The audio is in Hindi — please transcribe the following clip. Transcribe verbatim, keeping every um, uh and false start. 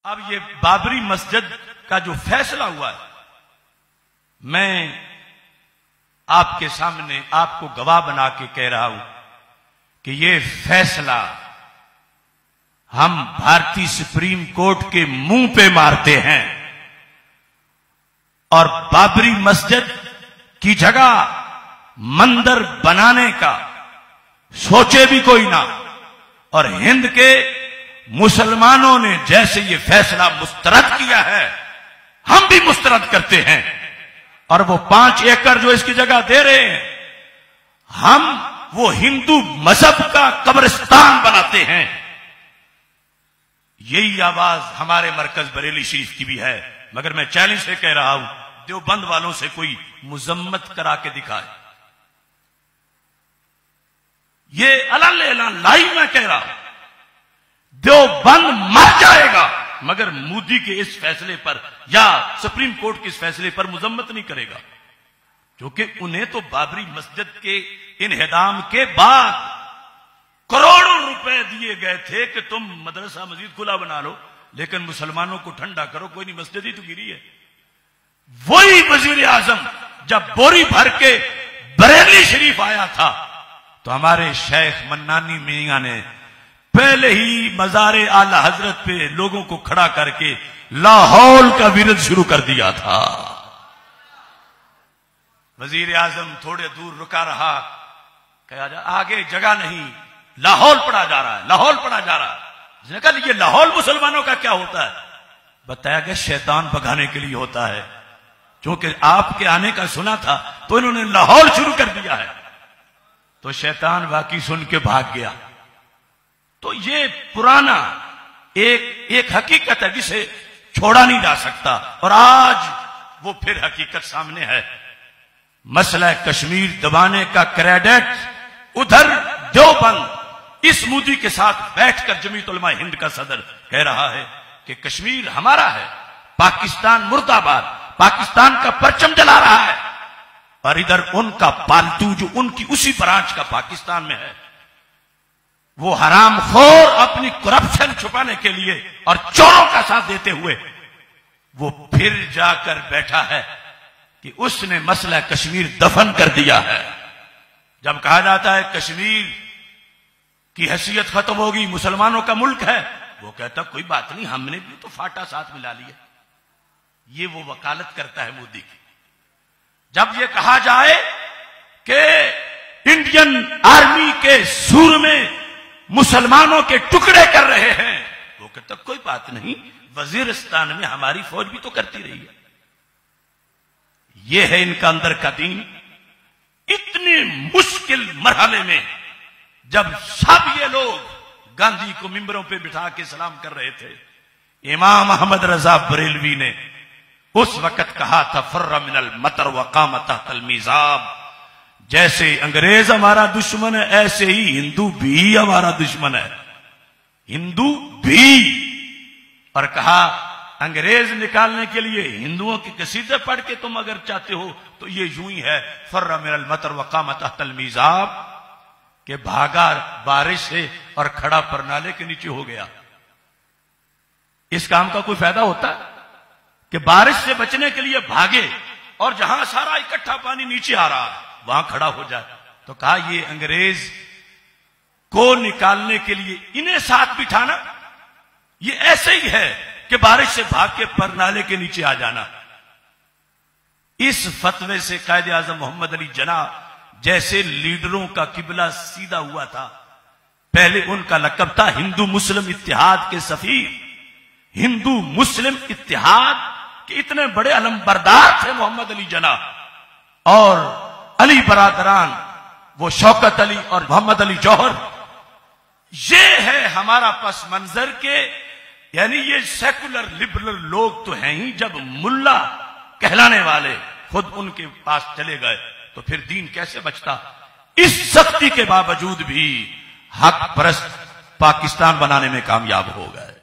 अब ये बाबरी मस्जिद का जो फैसला हुआ है, मैं आपके सामने आपको गवाह बना के कह रहा हूं कि ये फैसला हम भारतीय सुप्रीम कोर्ट के मुंह पे मारते हैं और बाबरी मस्जिद की जगह मंदिर बनाने का सोचे भी कोई ना। और हिंद के मुसलमानों ने जैसे ये फैसला मुस्तरद किया है, हम भी मुस्तरद करते हैं। और वो पांच एकड़ जो इसकी जगह दे रहे हैं, हम वो हिंदू मजहब का कब्रिस्तान बनाते हैं। यही आवाज हमारे मरकज बरेली शरीफ की भी है। मगर मैं चैलेंज से कह रहा हूं, देवबंद वालों से कोई मुजम्मत करा के दिखाए। ये अल्लाह ऐलान लाइव मैं कह रहा हूं, देवबंद मर जाएगा मगर मोदी के इस फैसले पर या सुप्रीम कोर्ट के इस फैसले पर मुजम्मत नहीं करेगा। क्योंकि उन्हें तो बाबरी मस्जिद के इन्हिदाम के बाद करोड़ों रुपए दिए गए थे कि तुम मदरसा मस्जिद खुला बना लो, लेकिन मुसलमानों को ठंडा करो, कोई नहीं, मस्जिद ही तो गिरी है। वही वजीर आजम जब बोरी भर के बरेली शरीफ आया था तो हमारे शेख मन्नानी मियां ने पहले ही मज़ारे आला हजरत पे लोगों को खड़ा करके लाहौल का विरोध शुरू कर दिया था। वजीर आजम थोड़े दूर रुका रहा, कहा जा आगे जगह नहीं, लाहौल पड़ा जा रहा है, लाहौल पड़ा जा रहा है। उसने कहा ये लाहौल मुसलमानों का क्या होता है? बताया गया शैतान भगाने के लिए होता है। क्योंकि आपके आने का सुना था तो इन्होंने लाहौल शुरू कर दिया है, तो शैतान वाकई सुन के भाग गया। तो ये पुराना एक एक हकीकत है जिसे छोड़ा नहीं जा सकता, और आज वो फिर हकीकत सामने है। मसला कश्मीर दबाने का क्रेडिट उधर देवबंद इस मोदी के साथ बैठकर जमीयत उलमा हिंद का सदर कह रहा है कि कश्मीर हमारा है, पाकिस्तान मुर्दाबाद, पाकिस्तान का परचम जला रहा है। और इधर उनका पालतू जो उनकी उसी ब्रांच का पाकिस्तान में है, वो हरामखोर अपनी करप्शन छुपाने के लिए और चोरों का साथ देते हुए वो फिर जाकर बैठा है कि उसने मसला कश्मीर दफन कर दिया है। जब कहा जाता है कश्मीर की हैसियत खत्म होगी, मुसलमानों का मुल्क है, वो कहता कोई बात नहीं, हमने भी तो फाटा साथ मिला लिया। ये वो वकालत करता है मोदी की। जब ये कहा जाए कि इंडियन आर्मी के सूर में मुसलमानों के टुकड़े कर रहे हैं, वो कहता कोई बात नहीं, वजीरिस्तान में हमारी फौज भी तो करती रही है। ये है इनका अंदर का दीन। इतने मुश्किल मरहले में जब सब ये लोग गांधी को मिंबरों पे बिठा के सलाम कर रहे थे, इमाम अहमद रजा बरेलवी ने उस वक्त कहा था फर्रा मिनल मतर वकाम तहतल मिजाब। जैसे अंग्रेज हमारा दुश्मन है, ऐसे ही हिंदू भी हमारा दुश्मन है, हिंदू भी। और कहा अंग्रेज निकालने के लिए हिंदुओं की कसीदे पढ़ के तुम अगर चाहते हो तो ये यूं ही है, फर्रा मिनल मतर वकाम तहतल मिजाब, के भागा बारिश से और खड़ा परनाले के नीचे हो गया। इस काम का कोई फायदा होता है कि बारिश से बचने के लिए भागे और जहां सारा इकट्ठा पानी नीचे आ रहा है वहां खड़ा हो जाए? तो कहा ये अंग्रेज को निकालने के लिए इन्हें साथ बिठाना ये ऐसे ही है कि बारिश से भाग के परनाले के नीचे आ जाना। इस फतवे से कायदे आजम मोहम्मद अली जना जैसे लीडरों का किबला सीधा हुआ था। पहले उनका लकब था हिंदू मुस्लिम इत्तेहाद के सफीर। हिंदू मुस्लिम इत्तेहाद के इतने बड़े अलमबरदार थे मोहम्मद अली जना। और अली बरादरान, वो शौकत अली और मोहम्मद अली जौहर, ये है हमारा पस मंजर के, यानी ये सेकुलर लिबरल लोग तो हैं ही। जब मुल्ला कहलाने वाले खुद उनके पास चले गए तो फिर दीन कैसे बचता? इस सख्ती के बावजूद भी हक परस्त पाकिस्तान बनाने में कामयाब हो गए।